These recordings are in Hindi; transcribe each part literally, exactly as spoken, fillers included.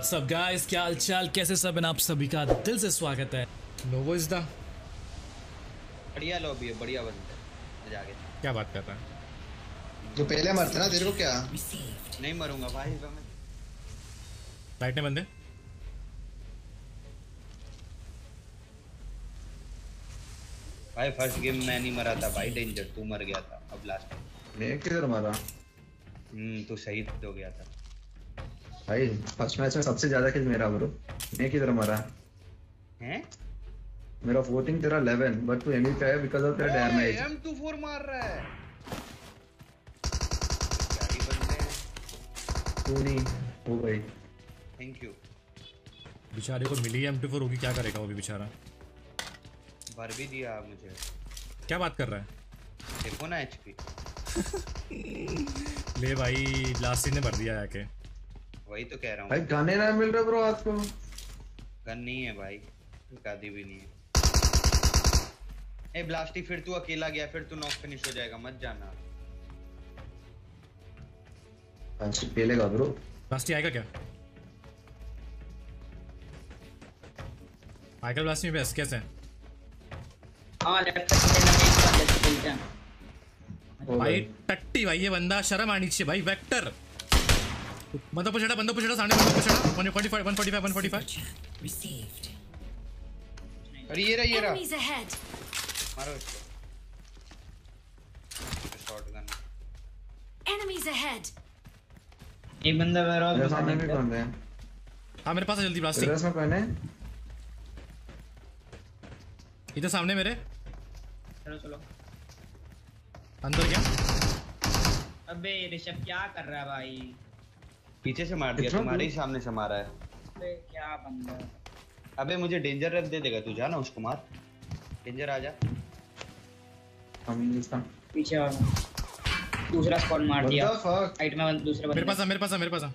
व्हाट्सअप गाइस, क्या हालचाल, कैसे सब हैं आप सभी का दिल से स्वागत है। नोवो इज द बढ़िया लॉबी है, बढ़िया बनता है। मजा आ गया। क्या बात कर रहा है? जो पहले मरते ना तेरे को क्या नहीं मरूंगा भाई मैं। बैठने बंदे भाई फर्स्ट गेम मैं नहीं मरा था भाई, डेंजर तू मर गया था। अब लास्ट मैं किधर मारा हम्म तू शहीद हो गया था भाई। फर्स्ट मैच में सबसे ज्यादा किल मेरा ब्रो। मैं किधर मारा हैं? मेरा वोटिंग तेरा इलेवन, बट तू एमवी पे है बिकॉज़ ऑफ तेरा डैमेज। एम टू फोर मार रहा है। क्या ही बंदे हैं। तू नहीं हो भाई। Thank you. बेचारे को मिली एम टू फोर होगी, क्या करेगा वो भी बेचारा। भर भी दिया मुझे। क्या बात कर रहा है? देखो ना एचपी। ले भाई, लास्ट ने भर दिया आके। वही तो कह रहा हूँ भाई गाने ना मिल रहे ब्रो आज को। गन नहीं है भाई, गादी भी नहीं है। ए ब्लास्टी, फिर तू अकेला गया, फिर तू नॉक फिनिश हो जाएगा, मत जाना। अच्छा पेलेगा ब्रो। ब्लास्टी आएगा क्या? आएगा ब्लास्टी में? कैसे हाँ लेफ्ट साइड चलते हैं भाई? टट्टी भाई, ये बंदा शर्म आनी चाहिए भाई। वेक्टर बंदा पुछड़ा, बंदा पुछड़ा, सामने बंदा पुछड़ा। One forty five one forty five one forty five. अरे ये रहा ये रहा, मारो इसको। शॉटगन। Enemies ahead. एक बंदा वेयरहाउस मेरे में सामने भी कौन है? हाँ मेरे पास है, जल्दी ब्लास्टी। तेरे में कौन है? इधर सामने मेरे। चलो चलो अंदर क्या? अबे ऋषभ क्या कर रहा है भाई? पीछे से मार दिया, तुम्हारे ही सामने से मारा है। अबे क्या बंदा। अबे मुझे डेंजर रैप दे देगा तू, जा ना उसको मार। डेंजर आजा। हम इसका पीछे और दूसरा स्क्वाड मार दिया। What the fuck? हाइट में दूसरे बंदे। मेरे पास है, मेरे पास है, मेरे पास है।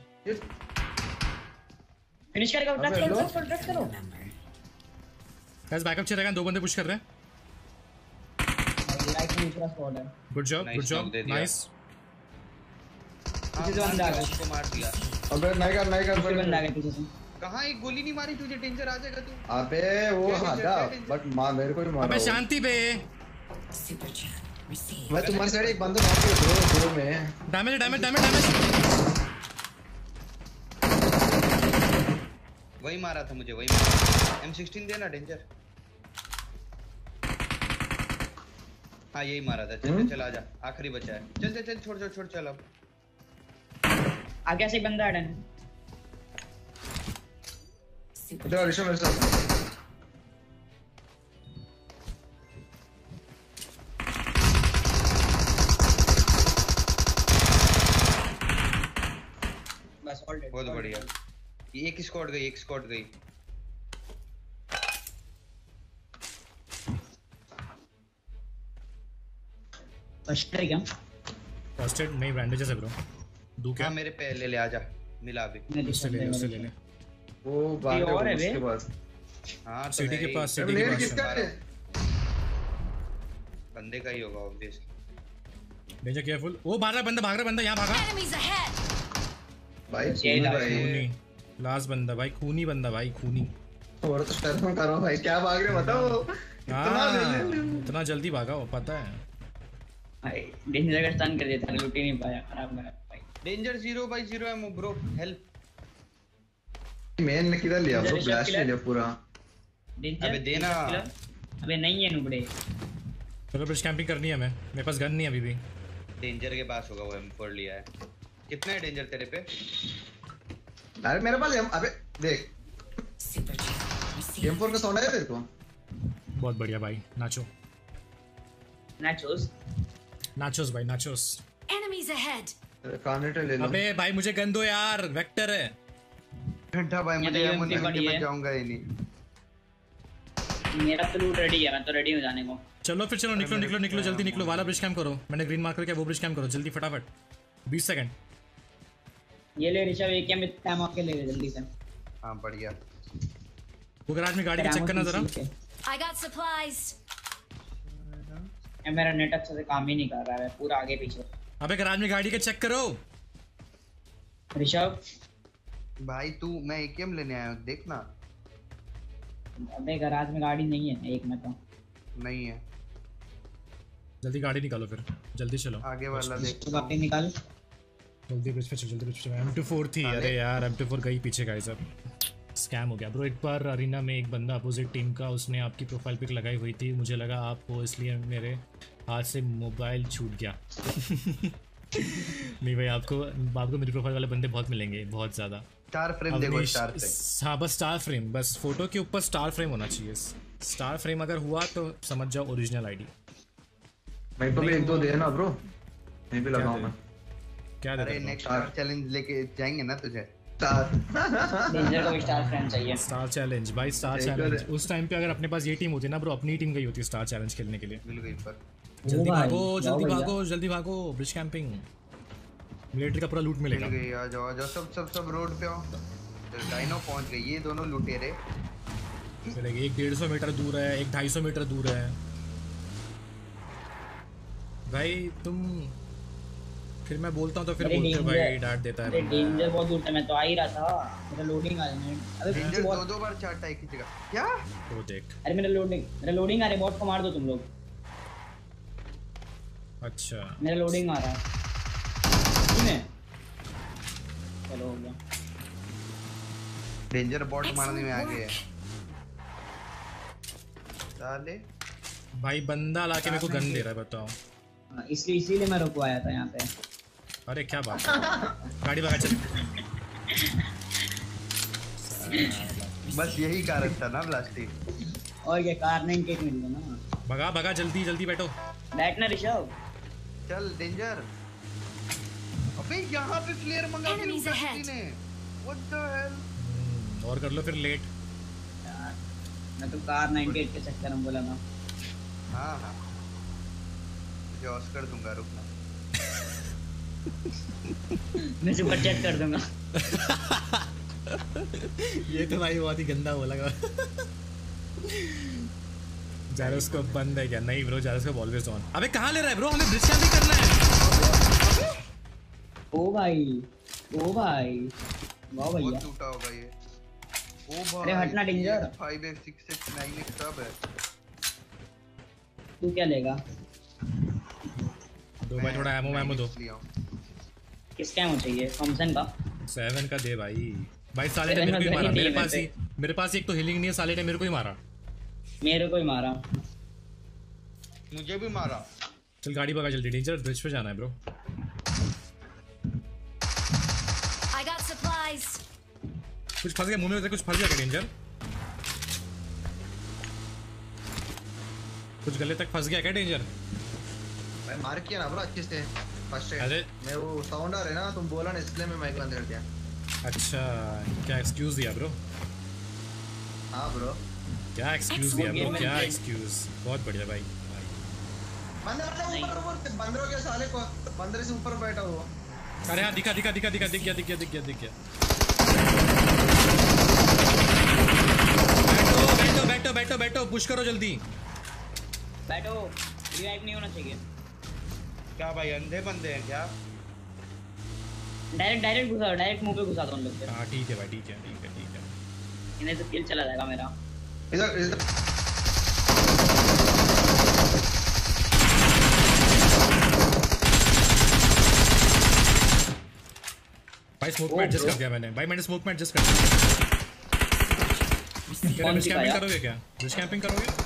फिनिश करेगा, ड्रैग करो ड्रैग करो ड्रैग करो। गाइस बैकअप चाहिए रहेगा, दो बंदे पुश कर रहे हैं। राइट में दूसरा स्क्वाड है। Good job, good job, nice. पीछे से बंदा आ गया, उसको मार दिया। अबे नहीं कर नहीं दूसरे बंदा आ कर। गया पीछे से। कहाँ एक गोली नहीं मारी तुझे? डेंजर आ जाएगा तू। अबे वो हटा, बट मार मेरे को ही मारा। अबे शांति बे। मैं तुम्हारे साइड एक बंदा मार के दो दो में। Damage damage damage damage. वही मारा था मुझे, वही मारा। एम सिक्सटीन देना डेंजर। हाँ यही मारा था। चल चल आजा, आखिरी बचा है। चल चल चल, छोड़ छोड़ छोड़ चल। अब आगे से एक बंदा है डन। इधर ऋषभ मेरे साथ। बस ऑल डेड। बहुत बढ़िया। ये एक स्क्वाड गई, एक स्क्वाड गई। फर्स्ट है क्या? फर्स्ट एड नहीं, बैंडेजेस है ब्रो। दू क्या? हाँ मेरे पे ले ले, आजा मिला अभी। उससे ले ले, उससे ले ले। वो बात और है है बे। उसके पास। हाँ तो सिटी है के ही। पास, सिटी के नेट पास किसका है। है? बंदे का ही होगा ऑब्वियसली। Danger careful. वो भाग रहा बंदा, भाग रहा बंदा, यहाँ भागा Enemies ahead. भाई ये खूनी ला- भाई। खूनी लास्ट बंदा भाई, खूनी बंदा भाई, खूनी। और तो शर्म करो भाई, क्या भाग रहे बताओ। इतना ले ले ले। हाँ, इतना जल्दी भागा वो, पता है। भाई डेंजर का स्टन कर दिया था, लूट ही नहीं पाया, खराब लगा भाई। Danger zero by zero ammo bro, help. मैंने ने किधर लिया ब्रो? Rishabh blast killer. ले लिया पूरा। डेंजर अबे देना। अबे नहीं है नुबड़े। चलो ब्रिज कैंपिंग करनी है हमें, मेरे पास गन नहीं है अभी भी। डेंजर के पास होगा, वो एम फोर लिया है। कितना है डेंजर तेरे पे? अरे मेरे पास एम, अबे देख एम फोर का साउंड आया तेरे को? बहुत बढ़िया भाई, नाचो नाचोस। नाचोस भाई, नाचोस। Enemies ahead. कार्नेटर ले लो। अबे भाई मुझे गन दो यार, वेक्टर है। घंटा भाई, मुझे यहाँ एम तो बड़ी मैं है। जाऊंगा ही नहीं। मेरा तो लूट रेडी है, मैं तो रेडी हूं जाने को। चलो फिर चलो, निकलो निकलो निकलो, जल्दी निकलो। वाला ब्रिज कैंप करो, मैंने ग्रीन मार्कर किया, वो ब्रिज कैंप करो जल्दी फटाफट। बीस सेकंड। ये ले ऋषभ, एक में टाइम आके ले ले जल्दी से। हाँ बढ़िया। वो गैराज में गाड़ी का चेक करना जरा। I got supplies. मेरा नेट अच्छे से काम ही नहीं कर रहा है, पूरा आगे पीछे। अबे गैराज में गाड़ी का चेक करो। ऋषभ भाई तू मैं एकेएम लेने आया हूँ देखना। अबे गराज में गाड़ी नहीं है एक में तो। नहीं है। जल्दी गाड़ी निकालो फिर, जल्दी चलो आगे वाला देख। तो गाड़ी निकाल। जल्दी ब्रिज पे चल, जल्दी ब्रिज पे चल। एम टू फोर थी, अरे यार एम टू फोर गई पीछे गाइस, अब स्कैम हो गया ब्रो। एक बार अरीना में एक बंदा अपोजिट टीम का, उसने आपकी प्रोफाइल पिक लगाई हुई थी, मुझे लगा आप हो इसलिए मेरे हाथ से मोबाइल छूट गया। नहीं भाई, आपको आपको मेरी प्रोफाइल वाले बंदे बहुत मिलेंगे, बहुत ज़्यादा। स्टार फ्रेम देखो, स्टार फ्रेम। हाँ बस स्टार फ्रेम, बस फोटो के ऊपर स्टार फ्रेम होना चाहिए। स्टार फ्रेम अगर हुआ तो समझ जाओ ओरिजिनल आईडी। मेरे को भी एक दो दे ना ब्रो, मैं भी लगाऊंगा। क्या दे अरे नेक्स्ट चैलेंज लेके जाएंगे ना तुझे। स्टार डेंजर को स्टार फ्रेंड चाहिए। स्टार चैलेंज भाई, स्टार चैलेंज। उस टाइम पे अगर अपने पास ये टीम होती ना ब्रो, अपनी टीम गई होती स्टार चैलेंज खेलने के लिए। मिल गई पर जल्दी भाई, भागो, जाओ जल्दी भैया। भागो, जल्दी भागो। ब्रिज कैंपिंग मिलिट्री का पूरा लूट मिल मिलेगा। गई। आ जाओ आ जाओ, सब सब सब रोड पे आओ। डाइनो पहुंच गई, ये दोनों लुटेरे। मिलेगी। एक डेढ़ सौ मीटर दूर है, एक ढाई सौ मीटर दूर है। भाई तुम फिर मैं बोलता हूँ तो फिर अरे बोलते हो भाई danger- डांट देता है अरे बंदा। डेंजर बहुत दूर था, मैं तो आ ही रहा था। मेरा लोडिंग आ रहा है। अबे डेंजर पीछे दो बहुत। दो बार चाटा एक ही जगह। क्या? वो देख। अरे मेरा लोडिंग मेरा लोडिंग आ रहा है, बॉट को मार दो तुम लोग। अच्छा मेरा लोडिंग आ रहा है। किसने? चलो हो गया। डेंजर बॉट मारने में आ Excellent गए work. साले। भाई बंदा लाके मेरे को गन दे रहा है, बताओ। हाँ, इसलिए इसीलिए मैं रुकवाया था यहाँ पे। अरे क्या बात है। गाड़ी भगा चल। बस यही कारण था ना ब्लास्टिक। और ये कार नाइन केक मिल गया ना। भगा भगा, जल्दी जल्दी बैठो। बैठना ऋषभ। चल डेंजर। अबे यहाँ पे फ्लेयर मंगा के Enemies लूटा ahead. किसी ने। What the hell? हम्म, और कर लो फिर लेट। यार मैं तो कार नाइन केक के चक्कर में बोला था। हाँ हाँ तुझे ऑस्कर दूंगा, रुकना। मैं सुपर चैट कर दूंगा। ये तो भाई बहुत ही गंदा बोला। जायरोस्कोप बंद है क्या? नहीं ब्रो, जायरोस्कोप ऑलवेज ऑन। अबे कहाँ ले रहा है ब्रो? हमें ब्रिज कैंपिंग करना है। ओ भाई ओ भाई वाह भैया। बहुत टूटा होगा ये। ओ भाई अरे हटना danger. Five x six x nine x सब है। तू क्या लेगा? दो भाई, थोड़ा एमो एमो दो। किसका एमो चाहिए? थॉमसन का? सेवन का दे भाई। भाई साले ने सेवन मेरे को ही का मारा। नहीं मेरे है पास ही मेरे मेरे पास एक तो हीलिंग नहीं है, साले ने मेरे को ही मारा। मेरे को ही मारा। मुझे भी मारा। चल गाड़ी भगा जल्दी, डेंजर ब्रिज पे जाना है ब्रो। I got supplies. कुछ फंस गया मुंह में, कुछ फंस गया क्या डेंजर? कुछ गले तक फंस गया क्या डेंजर? मैं मार किया ना ब्रो अच्छे से फर्स्ट अरे मैं वो साउंड आ रहा है ना, तुम बोला ना इसलिए मैं माइक बंद कर दिया। अच्छा, क्या एक्सक्यूज दिया ब्रो? हाँ ब्रो क्या एक्सक्यूज दिया ब्रो? क्या एक्सक्यूज? बहुत बढ़िया भाई। बंदर अपने ऊपर ऊपर बंदरों के साले को बंदर से ऊपर बैठा हुआ। अरे हाँ, दिखा दिखा दिखा दिखा दिख गया दिख गया दिख गया दिख गया। बैठो बैठो बैठो बैठो बैठो, पुश करो जल्दी। बैठो, रिवाइव नहीं होना चाहिए। क्या भाई अंधे बंदे हैं क्या? डायरेक्ट डायरेक्ट घुसा, डायरेक्ट मुंह पे घुसा दो उन लोग पे। हाँ ठीक है भाई, ठीक है ठीक है ठीक है। इन्हें तो किल चला जाएगा मेरा। इधर इधर भाई स्मोक में एडजस्ट कर दिया मैंने। भाई मैंने स्मोक में एडजस्ट कर दिया। क्या ब्रिज कैंपिंग करोगे? क्या ब्रिज कैंपिंग करोगे?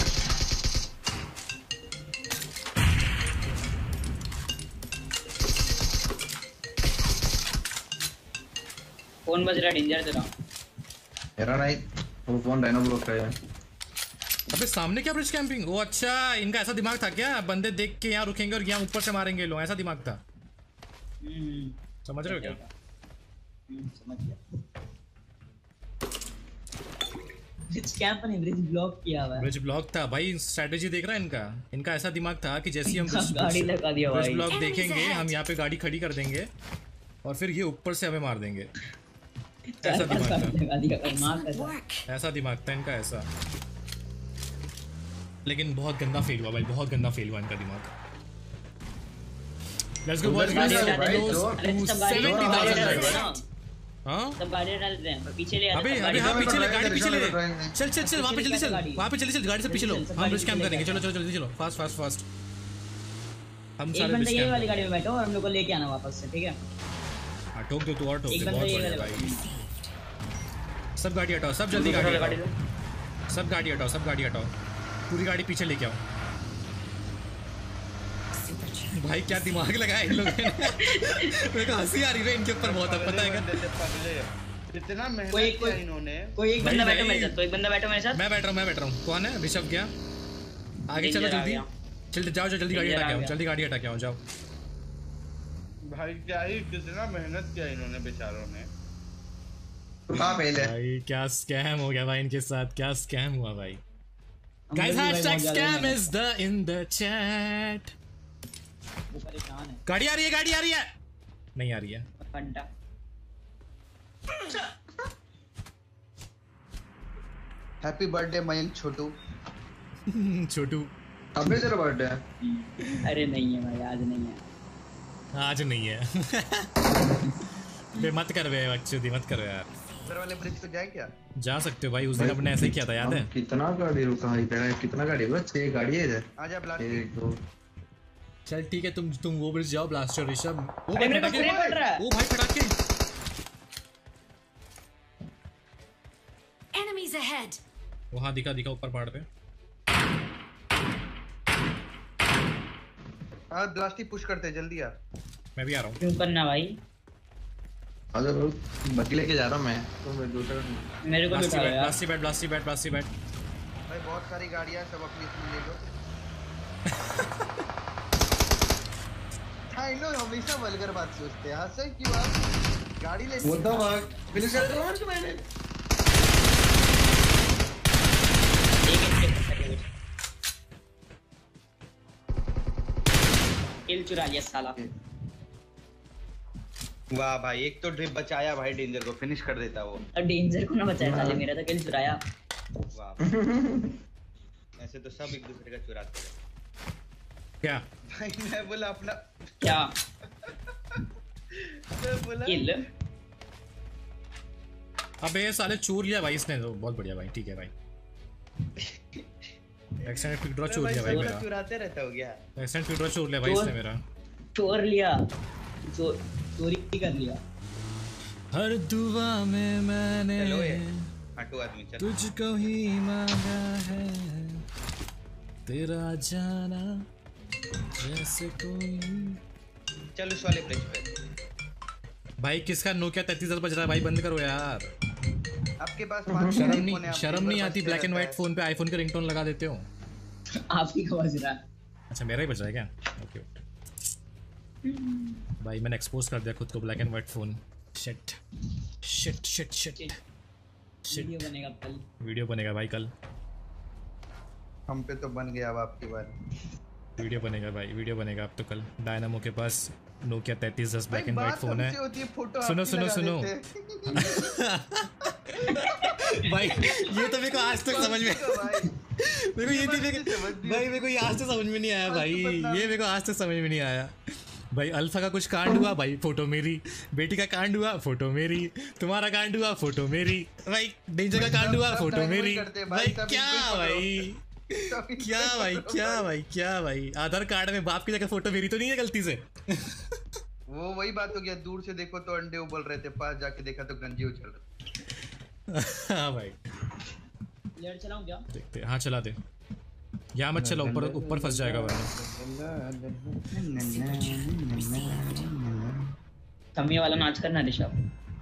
फोन बज रहा डेंजर तेरा। मेरा नहीं, वो फोन डायनो ब्लॉक का है। अबे सामने क्या ब्रिज कैंपिंग? वो अच्छा, इनका ऐसा दिमाग था क्या? बंदे देख के यहाँ रुकेंगे और यहाँ ऊपर से मारेंगे लोग, ऐसा दिमाग था। हम्म समझ रहे हो क्या? हम्म समझ गया। ब्रिज कैंप ने ब्रिज ब्लॉक किया हुआ है। ब्रिज ब्लॉक था भाई। स्ट्रेटेजी देख रहा है इनका। इनका ऐसा दिमाग था कि जैसे ही हम ब्रिज गाड़ी लगा दिया ब्रिज भाई। ब्लॉक देखेंगे, हम यहाँ पे गाड़ी खड़ी कर देंगे और फिर ये ऊपर से हमें मार देंगे। ऐसा दिमाग था। लगा दिया भाई, मार Excellent कैसा। work. ऐसा दिमाग था इनका, ऐसा। लेकिन बहुत गंदा फेल हुआ भाई, बहुत गंदा फेल हुआ इनका दिमाग। Let's go boys, गाड़ी guys, है भाई, close जो- अरे to सब गाड़ी seventy गाड़ी thousand लगा likes. दिया ना। हाँ सब गाड़ी डाल रहे हैं पीछे ले आ अबे अबे हाँ पीछे ले गाड़ी पीछे ले चल चल चल वहाँ पे जल्दी चल वहाँ पे जल्दी चल गाड़ी से पीछे लो हम ब्रिज कैंप करेंगे चलो चलो जल्दी चलो फास्ट फास्ट फास्ट हम एक सारे बंदा ब्रिज ये वाली कैंप गाड़ी में बैठो और हम लोग को लेके आना वापस से ठीक है हाँ ठोक दो तू और ठोक एक दे बंदा बहुत ये बढ़िया वाला भाई सब गाड़ी हटाओ सब जल्दी गाड़ी हटाओ सब गाड़ी हटाओ सब गाड़ी हटाओ पूरी गाड़ी पीछे लेके आओ भाई क्या दिमाग लगाया इन लोगों ने मेरे को हंसी आ रही है इनके ऊपर बहुत अब पता है क्या इतना कोई मेहनत कोई किया इन्होंने कोई एक भाई बंदा बैठो नहीं। मेरे साथ कोई एक बंदा बैठो मेरे साथ मैं बैठ रहा हूँ मैं बैठ रहा हूँ कौन है ऋषभ क्या आगे चलो Danger आ जल्दी गया। चल जाओ जाओ जल्दी गाड़ी Danger हटा के आ आओ गया। जल्दी गाड़ी हटा के आओ जाओ भाई क्या ही कितना मेहनत किया इन्होंने बेचारों ने हाँ पहले भाई क्या स्कैम हो गया भाई इनके साथ क्या स्कैम हुआ भाई हम गाइस लोग भी भाई हैशटैग बहुत ज्यादा स्कैम हैं। Is the in the chat वो परेशान है गाड़ी आ रही है गाड़ी आ रही है नहीं आ रही है घंटा हैप्पी बर्थडे मयंक छोटू छोटू अबे तेरा बर्थडे है अरे नहीं है भाई आज नहीं है आज नहीं है बे मत कर बे बच्चों मत करो यार उधर वाले ब्रिज पे जाए क्या जा सकते हो भाई उस दिन अपने ऐसे ही किया था याद है हम कितना गाड़ी रुका है इधर कितना गाड़ी है छह गाड़ी है इधर आजा ब्लास्ट एक दो चल ठीक है तुम तुम वो ब्रिज जाओ ब्लास्टर ऋषभ ओ अरे भाई मेरे को फटाके स्प्रे पड़ रहा है ओ भाई फटाके Enemies ahead. वहाँ दिखा दिखा ऊपर पहाड़ पे हां ब्लास्टी पुश करते हैं, जल्दी आ। मैं भी आ रहा हूँ क्यों करना भाई अगर बकी लेके जा रहा हूँ मैं तो मैं दूसरा मेरे को ब्लास्टी लुटा बैट यार ब्लास्टी बैट ब्लास्टी बैट ब्लास्टी बैट भाई बहुत सारी गाड़ियां सब अपनी इसमें ले लो। हाँ इन लोग हमेशा वल्गर बात सोचते हैं। हंसे क्यों आप गाड़ी ले वो तो भाग फिनिश कर रहा हूँ मैंने किल चुरा लिया साला वाह भाई एक तो ड्रिप बचाया भाई, डेंजर को फिनिश कर देता वो। और डेंजर को ना बचाया साले मेरा तो किल चुराया वाह ऐसे तो सब एक दूसरे का चुराते हैं। क्या भाई मैं बोला अपना क्या मैं बोला किल अबे ये साले चोर लिया भाई इसने तो बहुत बढ़िया भाई ठीक है भाई एक्सेंट पिक ड्रॉ चोर लिया भाई मैं मेरा चुराते रहता हो गया। एक्सेंट पिक ड्रॉ चोर लिया भाई चोर- इसने मेरा चोर लिया चोर चोरी कर लिया हर दुआ में मैंने चलो ये हटो आदमी चल। तुझको ही मांगा है तेरा जाना जैसे कोई चल उस वाले ब्रिज पे। भाई किसका नोकिया तैतीस हजार बज रहा है भाई बंद करो यार आपके पास पांच शर्म iPhone है, नहीं आप शर्म दिन नहीं भर आती बजते ब्लैक एंड रहता व्हाइट है। फोन पे आईफोन के रिंगटोन लगा देते हो आप ही का बज रहा है अच्छा मेरा ही बज रहा है क्या ओके भाई मैंने एक्सपोज कर दिया खुद को black and white phone shit shit shit shit video बनेगा कल वीडियो बनेगा भाई कल हम पे तो बन गया अब आपकी बार। वीडियो बनेगा भाई वीडियो बनेगा अब तो कल डायनामो के पास नोकिया तैतीस दस ब्लैक भाई एंड व्हाइट बात फोन है हमसे होती है, फोटो सुनो, आपकी सुनो, लगा सुनो। देते हैं। भाई ये तो मेरे को आज तक समझ में भाई मेरे को ये बात नहीं मेरे मुझे समझ को- नहीं भाई मेरे को ये आज तक समझ में नहीं आया आज भाई तो बदनाम। ये मेरे को आज तक समझ में नहीं आया भाई अल्फा का कुछ कांड हुआ भाई फोटो मेरी बेटी का कांड हुआ फोटो मेरी तुम्हारा कांड हुआ फोटो मेरी भाई डेंजर का भाई कांड सब- हुआ सब फोटो डायमंड मेरी करते हैं भाई, भाई सब क्या इनको ही भाई सब इनको क्या ही भाई पकड़ो क्या भाई क्या भाई आधार कार्ड में बाप की जगह फोटो मेरी तो नहीं है गलती से वो वही बात हो गया, दूर से देखो तो अंडे उबल रहे थे, पास जाके देखा तो गंजी उछल रहे। हाँ भाई लेट चलाऊं क्या देखते हाँ चला दे यहाँ मत चला ऊपर ऊपर फंस जाएगा वरना कमी वाला नाच करना ऋषभ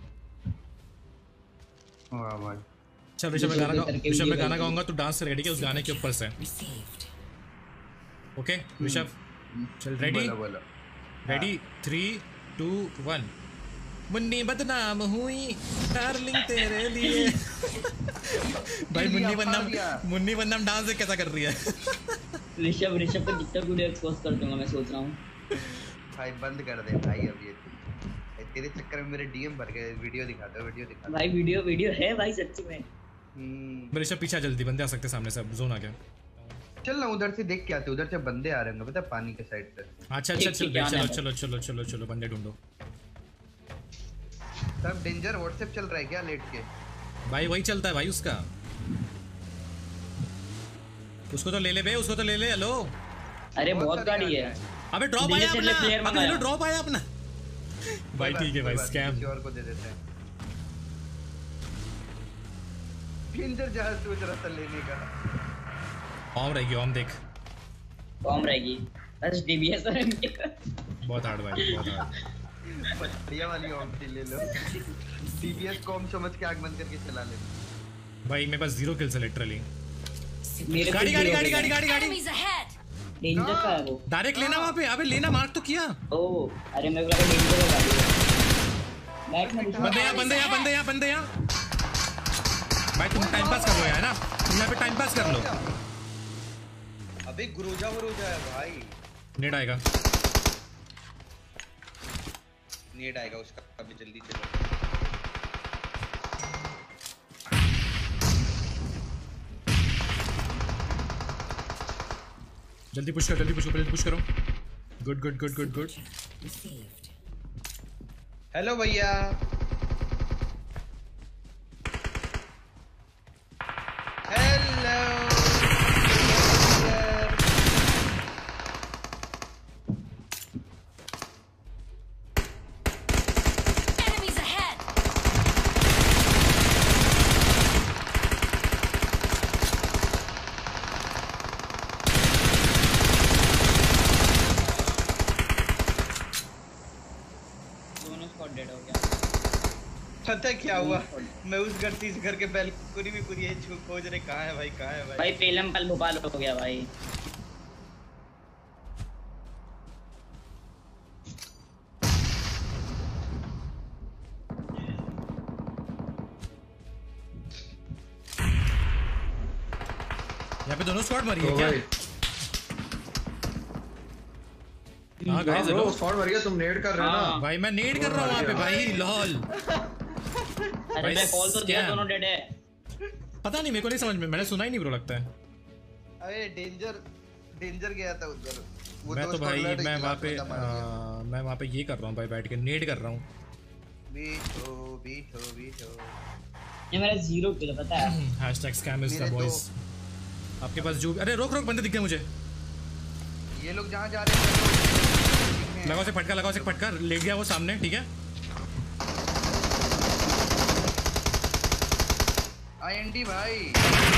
वाह भाई चल ऋषभ मैं गाना करके गाऊं- ऋषभ मैं वीडियो गाना बनेगी। गाऊंगा तू डांस करेगा ठीक है उस गाने के ऊपर से Received. ओके ऋषभ चल रेडी बोलो बोलो। Ready three two one Munni बदनाम हुई डार्लिंग तेरे लिए भाई मुन्नी बदनाम मुन्नी बदनाम डांस कैसा कर रही है ऋषभ ऋषभ को टिकटॉक वीडियो एक्सपोज कर दूंगा मैं सोच रहा हूँ भाई बंद कर दे भाई अब ये तेरे चक्कर में मेरे डीएम भर गए। वीडियो दिखा दो वीडियो दिखा दो। भाई वीडियो वीडियो है भाई सच्ची में हम्म, ऋषभ पीछे आ जल्दी बंदे आ सकते हैं सामने से अब जोन आ गया चल ना उधर से देख के आते, उधर से बंदे आ रहे होंगे पता है, पानी के साइड से। हाँ चल चल ठीक- चल ठीक है, चलो आने चलो चलो चलो चलो बंदे ढूंढो सब डेंजर व्हाट्सएप चल रहा है क्या लेट के? भाई वही चलता है भाई उसका। उसको तो ले ले बे, उसको तो ले ले। हेलो अरे बहुत गाड़ी है। अबे ड्रॉप आया अपना, अबे हेलो ड्रॉप आया अपना। भाई ठीक है भाई, स्कैम किसी और को दे देते हैं। डेंजर जहाज सोच रहा था लेने का। ऑम रहेगी, ऑम देख कॉम रहेगी बस डीबीएस और एमके। बहुत हार्ड भाई, बहुत हार्ड। बढ़िया वाली ऑम थी, ले लो। टीवीएस कॉम समझ के आग बंद करके चला ले भाई। मेरे पास जीरो किल्स है लिटरली। मेरे गाड़ी गाड़ी गाड़ी गाड़ी गाड़ी गाड़ी Enemies ahead! डेंजर का है वो। डायरेक्ट लेना वहां पे। अबे लेना, मार्क तो किया। ओ अरे मेरे को लगा डेंजर का गाड़ी है। बैठ में बंदे यहाँ, बंदे यहाँ, बंदे यहाँ, बंदे यहाँ। भाई तुम टाइम पास कर लो यार ना, तुम यहाँ पे टाइम पास कर लो। अबे गुरुजा वरुजा है भाई। नेट आएगा, नेट आएगा उसका। अभी जल्दी चलो। जल्दी पुश करो, जल्दी पुश करो, जल्दी पुश करो। Good good good good good. Hello भैया। हेलो। Enemies ahead! दोनों स्पॉट डेड हो गया। पता क्या हुआ? मैं उस घर से इस घर के बैल्कनी में पूरी खोज रहे, कहाँ है भाई, कहाँ है भाई? भाई पेलम पल भोपाल हो गया भाई। यहाँ पे दोनों स्क्वाड मरी है तो क्या? भाई हाँ गाइस, ब्रो हेलो स्पॉट मर गया, तुम नेड कर रहे हो ना। भाई। मैं नेड कर रहा हूँ वहाँ पे भाई, लॉल। अरे मैं कॉल तो दिया, दोनों डेड है। पता नहीं, मेरे को नहीं समझ में, मैंने सुना ही नहीं ब्रो, लगता है। अरे डेंजर डेंजर गया था उधर। वो मैं तो उसका भाई ब्लड मैं एक वहाँ पे लाख बंदा मार दिया। आ, मैं वहाँ पे ये कर रहा हूँ भाई, बैठ के नेड कर रहा हूँ। बीठो बीठो बीठो। ये मेरा जीरो किल पता है। हैशटैग स्कैम इज द मेरे बॉयज। आपके पास जो, अरे रोक रोक, बंदे दिख गए मुझे। ये लोग जहाँ जा रहे हैं लगाओ से फटका, लगाओ से फटका। लेट गया वो सामने, ठीक है। आईएनडी भाई।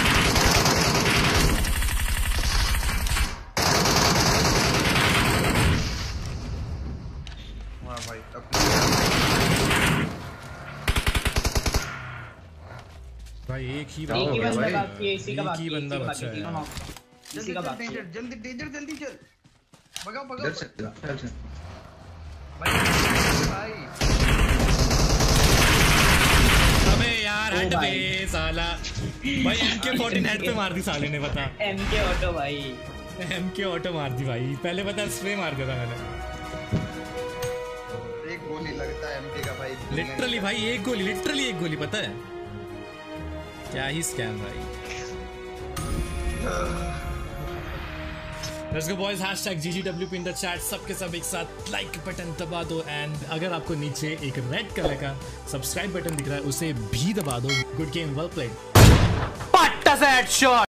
वाह भाई, अपनी भाई एक ही एक हो ही गया बंदा भाई। बाकी है, इसी का एक बाकी ही है, बंदा इसी का बचा बाकी है है, तीनों यार। knock। जल्दी इसी का चल, बाकी है। डेंजर जल्दी डेंजर जल्दी चल। भगाओ भगाओ इधर से इधर से भाई भाई। अबे यार ओ हट भाई। बे साला। भाई एमके फोर्टीन हेड पे मार दी साले ने, बता। एमके ऑटो भाई। एमके ऑटो मार दी भाई, पहले पता स्प्रे मार दिया था मैंने। एक गोली लगता है एमके का भाई। लिटरली भाई एक गोली, लिटरली एक गोली, पता है क्या ही स्कैम भाई। Let's go boys, hashtag GGWP in the chat. सबके सब एक साथ लाइक बटन दबा दो, एंड अगर आपको नीचे एक रेड कलर का सब्सक्राइब बटन दिख रहा है उसे भी दबा दो। Good game, well played. पट्टा से हेडशॉट।